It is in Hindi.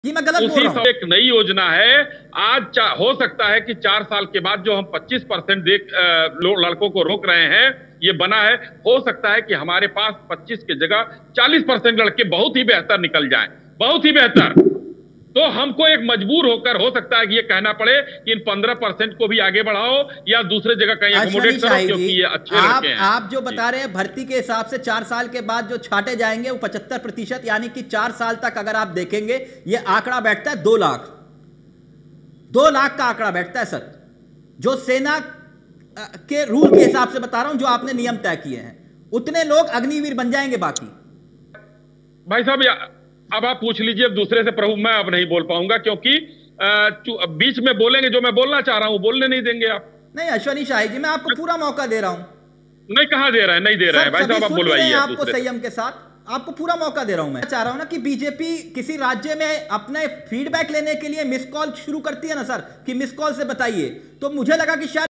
कि मैं गलत बोल उसी रहा हूं? एक नई योजना है। आज हो सकता है कि 4 साल के बाद जो हम 25% लड़कों को रोक रहे हैं, ये बना है। हो सकता है कि हमारे पास 25 की जगह 40% लड़के बहुत ही बेहतर निकल जाएं, बहुत ही बेहतर। तो हमको एक मजबूर होकर हो सकता है कि ये कहना पड़े कि इन 15% को भी आगे बढ़ाओ या दूसरे जगह कहीं अश्वनी एकोमोडेट करो, शाही जी, क्योंकि ये अच्छे लड़के हैं। आप जो जी। बता रहे हैं भर्ती के हिसाब से 4 साल के बाद जो छांटे जाएंगे वो 75%, यानी कि 4 साल तक अगर आप देखेंगे ये आंकड़ा बैठता है 2 लाख। 2 लाख का आंकड़ा बैठता है सर, जो सेना के रूल के हिसाब से बता रहा हूं, जो आपने नियम तय किए हैं, उतने लोग अग्निवीर बन जाएंगे। बाकी भाई साहब, अब आप पूछ लीजिए अब दूसरे से। प्रभु, मैं अब नहीं बोल पाऊंगा, क्योंकि बीच में बोलेंगे जो मैं बोलना चाह रहा हूं बोलने नहीं देंगे आप। नहीं अश्वनी शाही जी, मैं आपको पूरा मौका दे रहा हूं। नहीं, कहां दे रहे हैं, नहीं दे रहे हैं भाई साहब, आप सुन भी रहे बुलवाइए हैं आप आपको दूसरे से। संयम के साथ, आपको पूरा मौका दे रहा हूं। मैं चाह रहा हूं ना कि बीजेपी किसी राज्य में अपने फीडबैक लेने के लिए मिस कॉल शुरू करती है ना सर, कि मिस कॉल से बताइए, तो मुझे लगा कि शायद